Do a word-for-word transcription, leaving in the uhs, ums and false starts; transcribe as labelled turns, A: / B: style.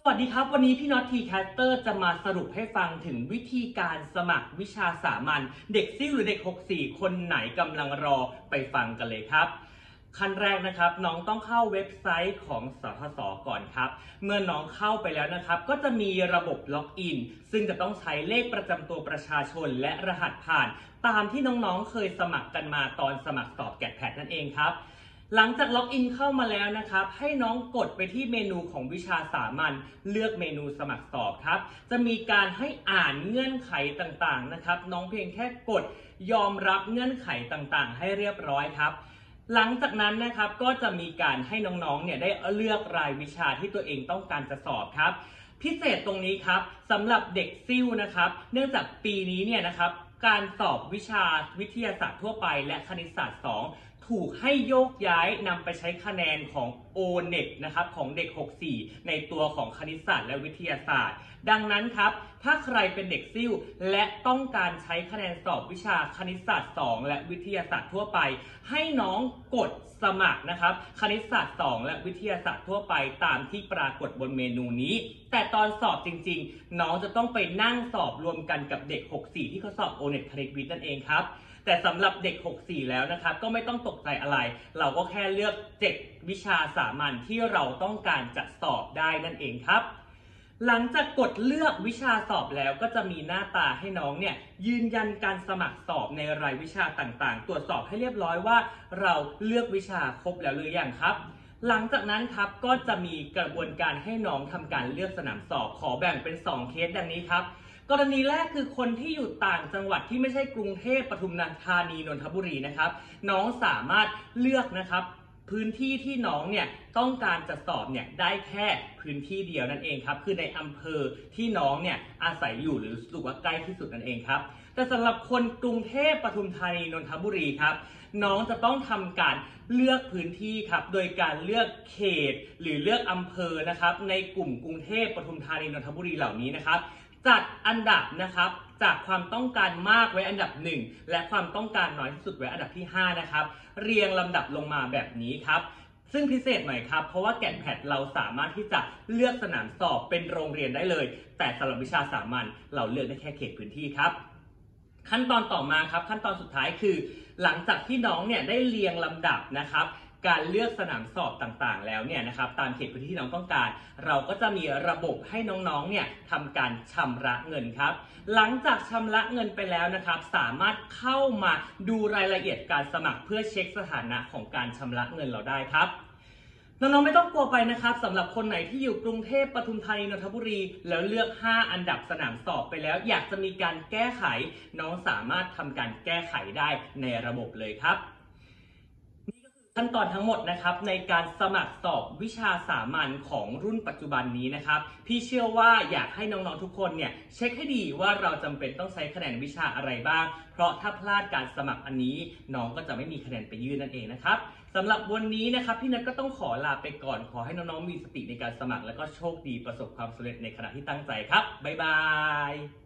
A: สวัสดีครับวันนี้พี่น็อตทีแคสเตอร์จะมาสรุปให้ฟังถึงวิธีการสมัครวิชาสามัญเด็กซิ่วหรือเด็กหกสิบสี่คนไหนกำลังรอไปฟังกันเลยครับขั้นแรกนะครับน้องต้องเข้าเว็บไซต์ของสทศก่อนครับเมื่อน้องเข้าไปแล้วนะครับก็จะมีระบบล็อกอินซึ่งจะต้องใช้เลขประจำตัวประชาชนและรหัสผ่านตามที่น้องๆเคยสมัครกันมาตอนสมัครสอบแกดแพดนั่นเองครับหลังจากล็อกอินเข้ามาแล้วนะครับให้น้องกดไปที่เมนูของวิชาสามัญเลือกเมนูสมัครสอบครับจะมีการให้อ่านเงื่อนไขต่างๆนะครับน้องเพียงแค่กดยอมรับเงื่อนไขต่างๆให้เรียบร้อยครับหลังจากนั้นนะครับก็จะมีการให้น้องๆเนี่ยได้เลือกรายวิชาที่ตัวเองต้องการจะสอบครับพิเศษตรงนี้ครับสำหรับเด็กซิ่วนะครับเนื่องจากปีนี้เนี่ยนะครับการสอบวิชาวิทยาศาสตร์ทั่วไปและคณิตศาสตร์สองถูกให้โยกย้ายนำไปใช้คะแนนของ โอ เน็ต นะครับของเด็กหกสิบสี่ในตัวของคณิตศาสตร์และวิทยาศาสตร์ดังนั้นครับถ้าใครเป็นเด็กซิ่วและต้องการใช้คะแนนสอบวิชาคณิตศาสตร์สองและวิทยาศาสตร์ทั่วไปให้น้องกดสมัครนะครับคณิตศาสตร์สองและวิทยาศาสตร์ทั่วไปตามที่ปรากฏบนเมนูนี้แต่ตอนสอบจริงๆน้องจะต้องไปนั่งสอบรวมกันกับเด็กหกสิบสี่ที่เขาสอบ โอ เน็ต คณิตวิทย์นั่นเองครับแต่สำหรับเด็กหกสิบสี่แล้วนะครับก็ไม่ต้องตกใจอะไรเราก็แค่เลือกเจ็ดวิชาสามัญที่เราต้องการจะสอบได้นั่นเองครับหลังจากกดเลือกวิชาสอบแล้วก็จะมีหน้าตาให้น้องเนี่ยยืนยันการสมัครสอบในรายวิชาต่างๆตรวจสอบให้เรียบร้อยว่าเราเลือกวิชาครบแล้วหรือยังครับหลังจากนั้นครับก็จะมีกระบวนการให้น้องทำการเลือกสนามสอบขอแบ่งเป็นสองเคสดังนี้ครับกรณีแรกคือคนที่อยู่ต่างจังหวัดที่ไม่ใช่กรุงเทพปทุมธานีนนทบุรีนะครับน้องสามารถเลือกนะครับพื้นที่ที่น้องเนี่ยต้องการจะสอบเนี่ยได้แค่พื้นที่เดียวนั่นเองครับคือในอำเภอที่น้องเนี่ยอาศัยอยู่หรือรู้สึกว่าใกล้ที่สุดนั่นเองครับแต่สำหรับคนกรุงเทพปทุมธานีนนทบุรีครับน้องจะต้องทำการเลือกพื้นที่ครับโดยการเลือกเขตหรือเลือกอำเภอนะครับในกลุ่มกรุงเทพปทุมธานีนนทบุรีเหล่านี้นะครับจัดอันดับนะครับจากความต้องการมากไว้อันดับหนึ่งและความต้องการน้อยที่สุดไว้อันดับที่ห้านะครับเรียงลำดับลงมาแบบนี้ครับซึ่งพิเศษหน่อยครับเพราะว่าแกดแพดเราสามารถที่จะเลือกสนามสอบเป็นโรงเรียนได้เลยแต่สำหรับวิชาสามัญเราเลือกได้แค่เขตพื้นที่ครับขั้นตอนต่อมาครับขั้นตอนสุดท้ายคือหลังจากที่น้องเนี่ยได้เรียงลำดับนะครับการเลือกสนามสอบต่างๆแล้วเนี่ยนะครับตามเขตพื้นที่ที่น้องต้องการเราก็จะมีระบบให้น้องๆเนี่ยทำการชำระเงินครับหลังจากชำระเงินไปแล้วนะครับสามารถเข้ามาดูรายละเอียดการสมัครเพื่อเช็คสถานะของการชำระเงินเราได้ครับน้องๆไม่ต้องกลัวไปนะครับสำหรับคนไหนที่อยู่กรุงเทพปทุมธานีนนทบุรีแล้วเลือกห้าอันดับสนามสอบไปแล้วอยากจะมีการแก้ไขน้องสามารถทำการแก้ไขได้ในระบบเลยครับขั้นตอนทั้งหมดนะครับในการสมัครสอบวิชาสามัญของรุ่นปัจจุบันนี้นะครับพี่เชื่อว่าอยากให้น้องๆทุกคนเนี่ยเช็คให้ดีว่าเราจำเป็นต้องใช้คะแนนวิชาอะไรบ้างเพราะถ้าพลาดการสมัครอันนี้น้องก็จะไม่มีคะแนนไปยื่นนั่นเองนะครับสำหรับวันนี้นะครับพี่นัทก็ต้องขอลาไปก่อนขอให้น้องๆมีสติในการสมัครและก็โชคดีประสบความสำเร็จในขณะที่ตั้งใจครับบ๊ายบาย